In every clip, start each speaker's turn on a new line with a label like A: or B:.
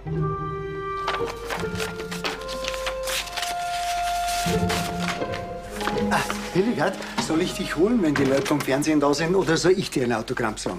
A: Hildegard, soll ich dich holen, wenn die Leute vom Fernsehen da sind, oder soll ich dir ein Autogramm sagen?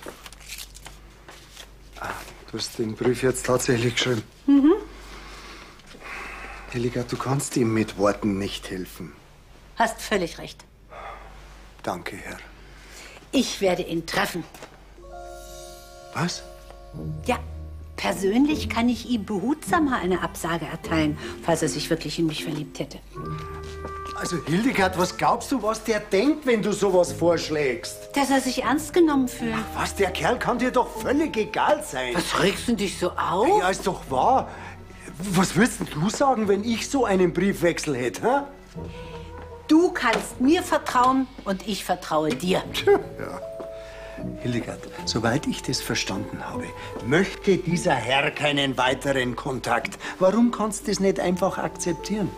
A: Du hast den Brief jetzt tatsächlich geschrieben. Mhm. Hildegard, du kannst ihm mit Worten nicht helfen.
B: Hast völlig recht.
A: Danke, Herr.
B: Ich werde ihn treffen.
A: Was?
B: Ja, persönlich kann ich ihm behutsamer eine Absage erteilen, falls er sich wirklich in mich verliebt hätte.
A: Also, Hildegard, was glaubst du, was der denkt, wenn du sowas vorschlägst?
B: Dass er sich ernst genommen fühlt.
A: Was, der Kerl kann dir doch völlig egal sein.
B: Was regst du dich so auf?
A: Ja, ist doch wahr. Was würdest denn du sagen, wenn ich so einen Briefwechsel hätte, hä?
B: Du kannst mir vertrauen und ich vertraue dir.
A: Ja. Hildegard, soweit ich das verstanden habe, möchte dieser Herr keinen weiteren Kontakt. Warum kannst du das nicht einfach akzeptieren?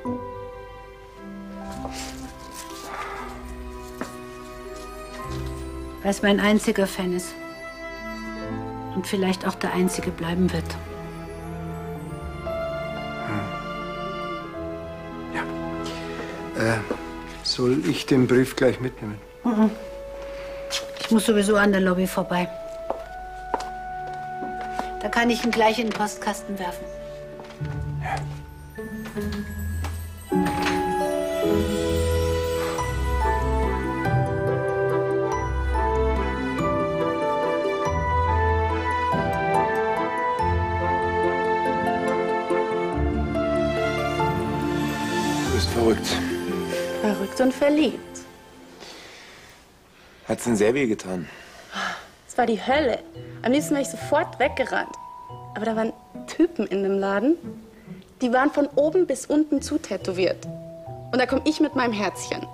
B: Weil es mein einziger Fan ist. Und vielleicht auch der einzige bleiben wird.
A: Ja. Soll ich den Brief gleich mitnehmen?
B: Mhm. Ich muss sowieso an der Lobby vorbei. Da kann ich ihn gleich in den Postkasten werfen.
A: Ja.
C: Du bist verrückt.
D: Verrückt und verliebt.
C: Hat's denn sehr weh getan?
D: Es war die Hölle. Am liebsten wäre ich sofort weggerannt. Aber da waren Typen in dem Laden, die waren von oben bis unten zutätowiert. Und da komme ich mit meinem Herzchen.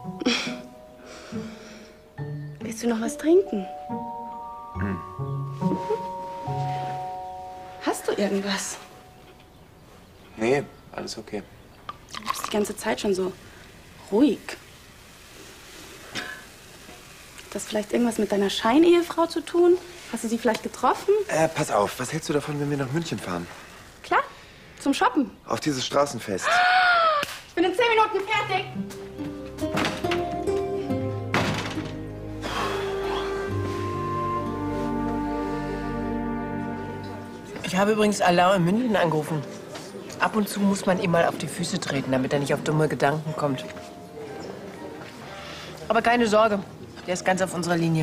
D: Willst du noch was trinken? Hast du irgendwas?
C: Nee, alles okay.
D: Du bist die ganze Zeit schon so ruhig. Hat das vielleicht irgendwas mit deiner Scheinehefrau zu tun? Hast du sie vielleicht getroffen?
C: Pass auf, was hältst du davon, wenn wir nach München fahren?
D: Klar, zum Shoppen.
C: Auf dieses Straßenfest.
D: Ich bin in 10 Minuten fertig.
E: Ich habe übrigens Alain in München angerufen. Ab und zu muss man ihm mal auf die Füße treten, damit er nicht auf dumme Gedanken kommt. Aber keine Sorge, der ist ganz auf unserer Linie.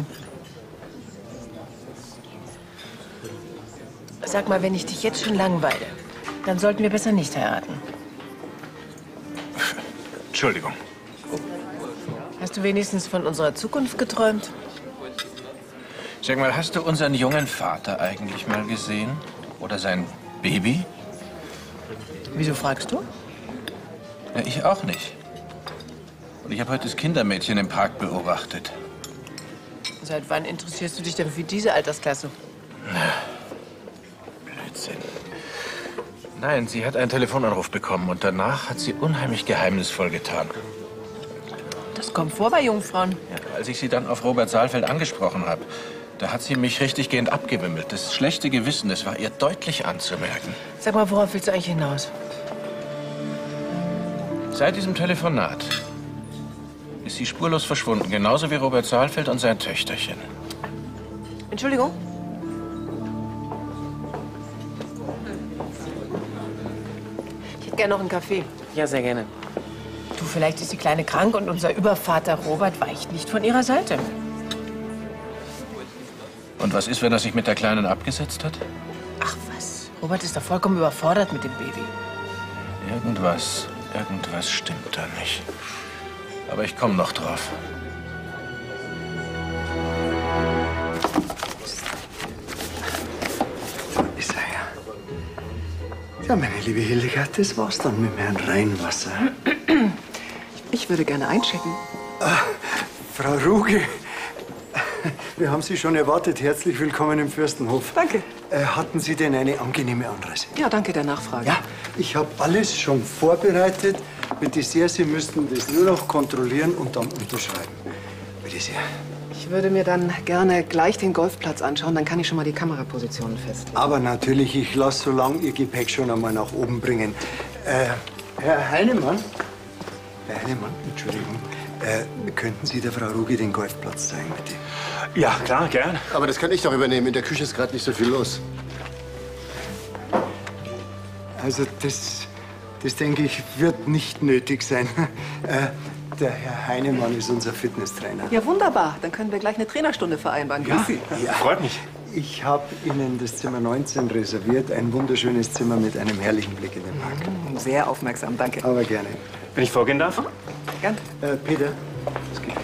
E: Sag mal, wenn ich dich jetzt schon langweile, dann sollten wir besser nicht heiraten.
F: Entschuldigung.
E: Hast du wenigstens von unserer Zukunft geträumt?
F: Sag mal, hast du unseren jungen Vater eigentlich mal gesehen? Oder sein Baby?
E: Wieso fragst du?
F: Ja, ich auch nicht. Und ich habe heute das Kindermädchen im Park beobachtet.
E: Seit wann interessierst du dich denn für diese Altersklasse?
F: Blödsinn. Nein, sie hat einen Telefonanruf bekommen und danach hat sie unheimlich geheimnisvoll getan.
E: Das kommt vor bei Jungfrauen.
F: Ja, als ich sie dann auf Robert Saalfeld angesprochen habe, da hat sie mich richtiggehend abgewimmelt. Das schlechte Gewissen, das war ihr deutlich anzumerken.
E: Sag mal, worauf willst du eigentlich hinaus?
F: Seit diesem Telefonat ist sie spurlos verschwunden, genauso wie Robert Saalfeld und sein Töchterchen.
E: Entschuldigung? Ich hätte gerne noch einen Kaffee.
G: Ja, sehr gerne.
E: Du, vielleicht ist die Kleine krank und unser Übervater Robert weicht nicht von ihrer Seite.
F: Und was ist, wenn er sich mit der Kleinen abgesetzt hat?
E: Ach was, Robert ist doch vollkommen überfordert mit dem Baby.
F: Irgendwas stimmt da nicht. Aber ich komme noch drauf.
A: Da ist er ja. Ja, meine liebe Hildegard, das war's dann mit dem Herrn Rheinwasser.
H: Ich würde gerne einchecken.
A: Frau Ruge, wir haben Sie schon erwartet. Herzlich willkommen im Fürstenhof.
H: Danke.
A: Hatten Sie denn eine angenehme Anreise?
H: Ja, danke der Nachfrage.
A: Ja, ich habe alles schon vorbereitet. Bitte sehr, Sie müssten das nur noch kontrollieren und dann unterschreiben. Bitte sehr.
H: Ich würde mir dann gerne gleich den Golfplatz anschauen, dann kann ich schon mal die Kamerapositionen festlegen.
A: Aber natürlich, ich lasse so lange Ihr Gepäck schon einmal nach oben bringen. Herr Heinemann, Entschuldigung, könnten Sie der Frau Ruge den Golfplatz zeigen, bitte?
G: Ja, klar, gern.
I: Aber das kann ich doch übernehmen. In der Küche ist gerade nicht so viel los.
A: Also das denke ich, wird nicht nötig sein. Der Herr Heinemann ist unser Fitnesstrainer.
H: Ja, wunderbar. Dann können wir gleich eine Trainerstunde vereinbaren. Grüß Sie.
A: Ja.
G: Freut mich.
A: Ich habe Ihnen das Zimmer 19 reserviert. Ein wunderschönes Zimmer mit einem herrlichen Blick in den Park.
H: Sehr aufmerksam, danke.
A: Aber gerne.
G: Wenn ich vorgehen darf?
H: Gern.
A: Peter, das geht.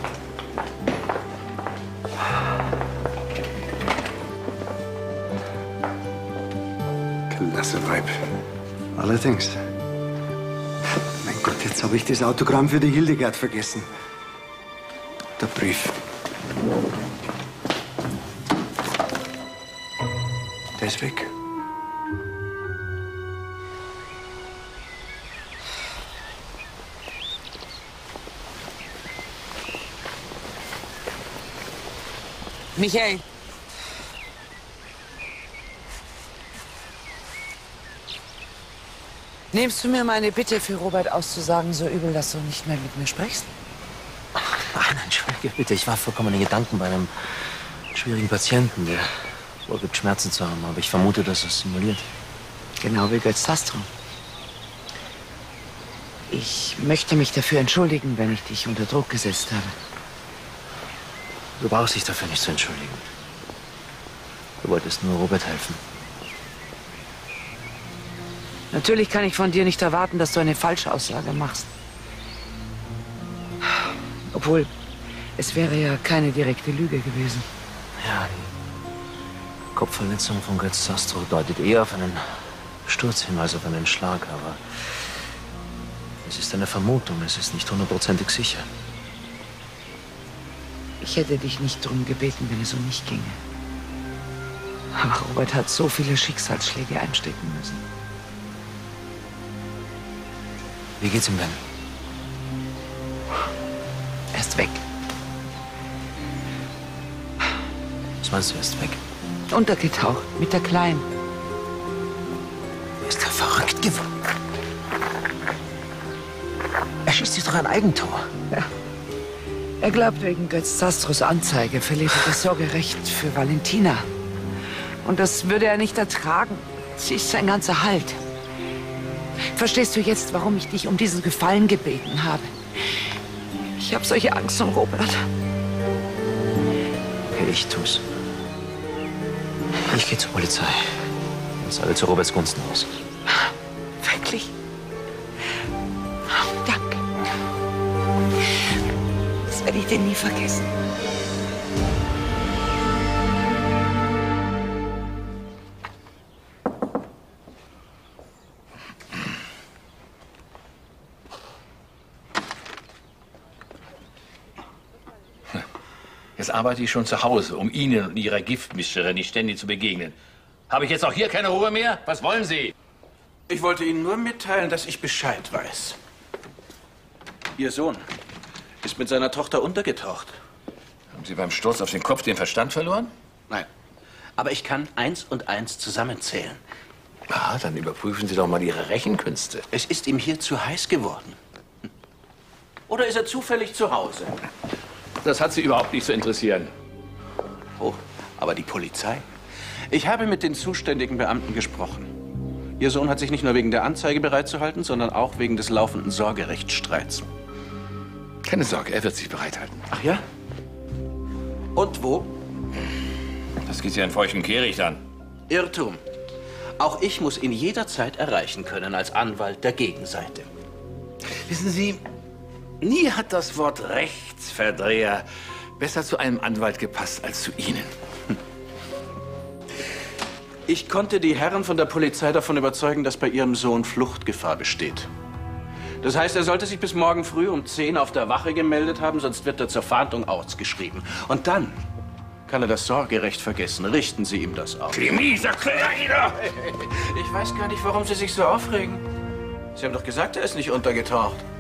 I: Klasse Weib.
A: Allerdings. Mein Gott, jetzt habe ich das Autogramm für die Hildegard vergessen. Der Brief. Der ist weg.
J: Michael. Nimmst du mir meine Bitte für Robert auszusagen, so übel, dass du nicht mehr mit mir sprichst?
K: Nein, entschuldige bitte. Ich war vollkommen in Gedanken bei einem schwierigen Patienten, der vorgibt, Schmerzen zu haben. Aber ich vermute, dass er es simuliert.
J: Genau wie Götz Sastro. Ich möchte mich dafür entschuldigen, wenn ich dich unter Druck gesetzt habe.
K: Du brauchst dich dafür nicht zu entschuldigen. Du wolltest nur Robert helfen.
J: Natürlich kann ich von dir nicht erwarten, dass du eine Falschaussage machst. Obwohl, es wäre ja keine direkte Lüge gewesen.
K: Ja, die Kopfverletzung von Götz Sastro deutet eher auf einen Sturz hin als auf einen Schlag. Aber es ist eine Vermutung, es ist nicht hundertprozentig sicher.
J: Ich hätte dich nicht darum gebeten, wenn es um mich ginge. Aber Robert hat so viele Schicksalsschläge einstecken müssen.
K: Wie geht's ihm denn?
J: Er ist weg.
K: Was meinst du, er ist weg?
J: Untergetaucht mit der Kleinen.
K: Ist er verrückt geworden? Er schießt sich doch ein Eigentor.
J: Ja. Er glaubt, wegen Götz Sastros Anzeige verliert er das Sorgerecht für Valentina. Und das würde er nicht ertragen. Sie ist sein ganzer Halt. Verstehst du jetzt, warum ich dich um diesen Gefallen gebeten habe? Ich habe solche Angst um Robert.
K: Okay, ich tu's. Ich gehe zur Polizei und sage zu Roberts Gunsten aus.
J: Wirklich? Danke. Das werde ich dir nie vergessen.
F: Jetzt arbeite ich schon zu Hause, um Ihnen und Ihrer Giftmischerin nicht ständig zu begegnen. Habe ich jetzt auch hier keine Ruhe mehr? Was wollen Sie?
L: Ich wollte Ihnen nur mitteilen, dass ich Bescheid weiß. Ihr Sohn ist mit seiner Tochter untergetaucht.
F: Haben Sie beim Sturz auf den Kopf den Verstand verloren?
L: Nein. Aber ich kann 1 und 1 zusammenzählen.
F: Ah, dann überprüfen Sie doch mal Ihre Rechenkünste.
L: Es ist ihm hier zu heiß geworden. Oder ist er zufällig zu Hause?
F: Das hat Sie überhaupt nicht zu interessieren.
L: Oh, aber die Polizei? Ich habe mit den zuständigen Beamten gesprochen. Ihr Sohn hat sich nicht nur wegen der Anzeige bereitzuhalten, sondern auch wegen des laufenden Sorgerechtsstreits.
F: Keine Sorge, er wird sich bereithalten.
L: Ach ja? Und wo?
F: Das geht Sie einen feuchten Kehricht an.
L: Irrtum. Auch ich muss ihn jederzeit erreichen können als Anwalt der Gegenseite.
F: Wissen Sie, nie hat das Wort Rechtsverdreher besser zu einem Anwalt gepasst als zu Ihnen.
L: Ich konnte die Herren von der Polizei davon überzeugen, dass bei ihrem Sohn Fluchtgefahr besteht. Das heißt, er sollte sich bis morgen früh um 10 auf der Wache gemeldet haben, sonst wird er zur Fahndung ausgeschrieben. Und dann kann er das Sorgerecht vergessen. Richten Sie ihm das auf.
F: Die miese Kleiner!
L: Ich weiß gar nicht, warum Sie sich so aufregen. Sie haben doch gesagt, er ist nicht untergetaucht.